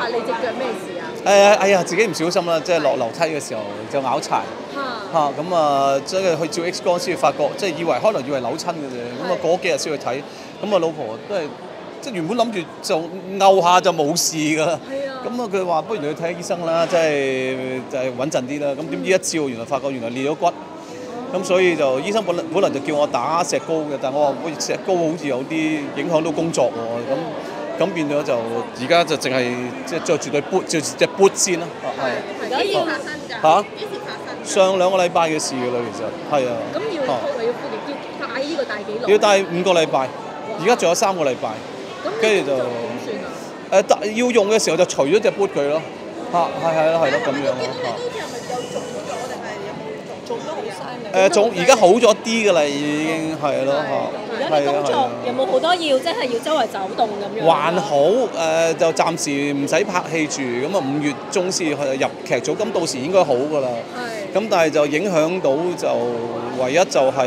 你隻腳咩事啊？ 哎呀，自己唔小心啦，即係落樓梯嘅時候就拗柴嚇，咁啊，即係去照 X 光先發覺，即係可能以為扭親嘅啫，咁啊過幾日先去睇，咁啊老婆都係即係原本諗住就拗下就冇事㗎啦，咁啊佢話不如你去睇醫生啦，即係就係穩陣啲啦，咁點知一照原來發覺原來裂咗骨。咁所以就醫生本來就叫我打石膏嘅，但係我話喂石膏好似有啲影響到工作喎，咁變咗就而家就淨係即係着住對 boot， 着住隻 boot 先啦。 係幾時發生㗎？ 嚇？ 幾時發生？ 上2個禮拜嘅事㗎啦，其實係啊。 咁要戴呢個戴幾耐？ 要戴5個禮拜，而家仲有3個禮拜，跟住就點算啊？ 要用嘅時候就除咗隻 boot 佢咯。係咯咁樣咯。而家好咗啲㗎啦，已經係咯而家啲工作有冇好多要即係要周圍走動咁樣？ 還好就暫時唔使拍戲住，咁啊5月中先入劇組，咁到時應該好㗎啦。咁但係就影響到就唯一就係、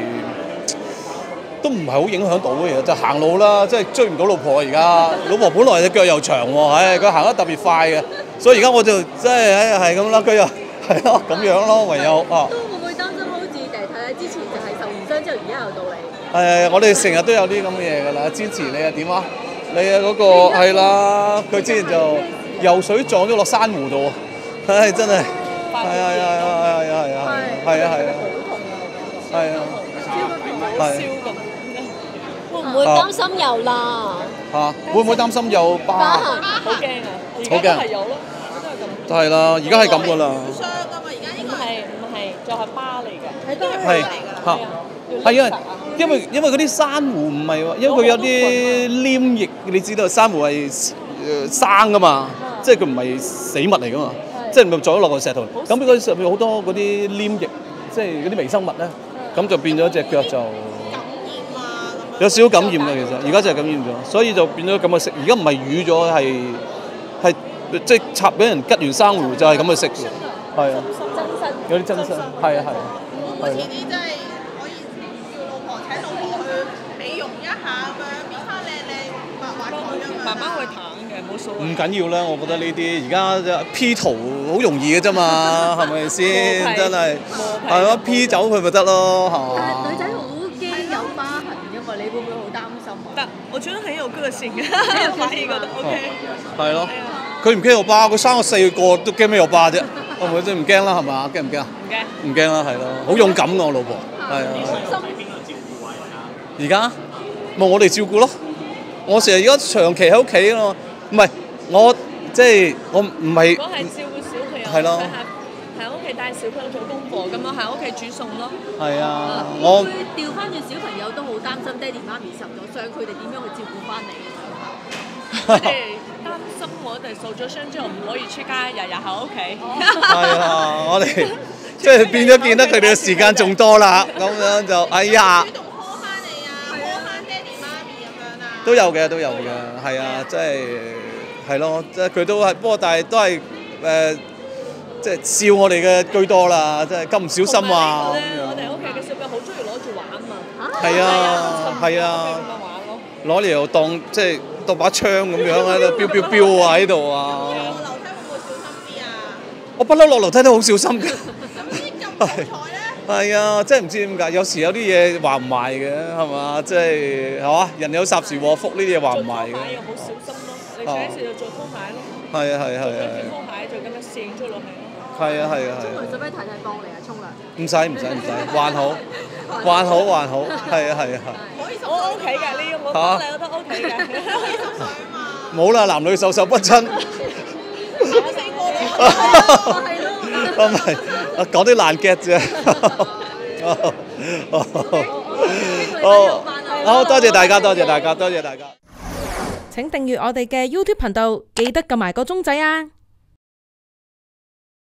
都唔係好影響到嘅嘢，就行路啦，即係追唔到老婆而家。老婆本來隻腳又長喎，佢行得特別快嘅，所以而家我就即係係咁啦，佢又係咯咁樣咯，唯有之前就係受完傷之後，而家又到你。 我哋成日都有啲咁嘅嘢㗎啦。之前你又點啊？你嗰個係啦，佢之前就游水撞咗落珊瑚度，真係係會唔會擔心有啦？ 會唔會擔心有疤？ 好驚啊！而家都係有咯， 都係啦，而家係咁㗎啦。 唔係，就係疤嚟㗎。 係因為嗰啲珊瑚唔係喎，因為佢有啲黏液，你知道珊瑚係生㗎嘛，即係佢唔係死物嚟㗎嘛，即係咪撞咗落個石頭？咁嗰上面好多嗰啲黏液，即係嗰啲微生物咧，咁就變咗隻腳就有少少感染嘅，其實而家就係感染咗，所以就變咗咁嘅色。而家唔係瘀咗，係即係插俾人吉完珊瑚就係咁嘅色嘅，係啊，有啲真身，係啊。 遲啲真係可以叫老婆請老婆去美容一下咁樣，變翻靚靚滑滑佢咁樣。慢慢會淡嘅，冇所謂。 唔緊要啦，我覺得呢啲而家 P 圖好容易嘅啫嘛，係咪先？真係係咯 ，P 走佢咪得咯，係嘛？ 女仔好驚有疤痕㗎嘛，你會唔會好擔心啊？ 但我覺得很有個性，反而覺得 OK。 係咯，佢唔驚有疤，佢生咗4個都驚咩有疤啫？我唔真唔驚啦，係嘛？驚唔驚啊？唔驚啦，係咯，好勇敢㗎我老婆，係啊。而家咪我哋照顧咯，我成日而家長期喺屋企咯，唔係我即係我唔係。 如果係照顧小朋友， 係咯， 喺屋企帶小朋友做功課，咁我喺屋企煮餸咯。 係啊，我會調翻轉小朋友都好擔心爹哋媽咪受咗傷，佢哋點樣去照顧翻你？ 佢哋擔心我哋受咗傷之後唔可以出街，日日喺屋企。 係啊，我哋即係變咗見得佢哋嘅時間仲多啦，咁樣就哎呀。 主動呵翻你啊，呵翻爹哋媽咪咁樣啊？ 都有嘅，係啊，即係咯，即係佢都係，不過但係都係即係笑我哋嘅居多啦，即係咁唔小心啊。 我哋屋企嘅小朋友好中意攞住玩嘛。 係啊，攞嚟又當即係當把槍咁樣喺度飆啊喺度啊。 落樓梯會唔會小心啲啊？ 我不嬲落樓梯都好小心㗎。 咁咁好彩咧？ 係啊，真係唔知點解，有時有啲嘢話唔埋嘅，係嘛？即係係嘛？人有霎時禍福，呢啲嘢話唔埋嘅。 做拖鞋又好小心咯，你第一次就做拖鞋咯。 係啊， 拖鞋就咁樣跣咗落去咯。 係啊。 沖涼使唔使太太幫你啊？沖涼？ 唔使，還好，係啊。 我 OK 嘅，你要我幫你我都 OK 嘅。 冇啦，男女授受不親。唔係，講啲爛 get 啫。好，多謝大家。請訂閱我哋嘅 YouTube 頻道，記得撳埋個鐘仔啊！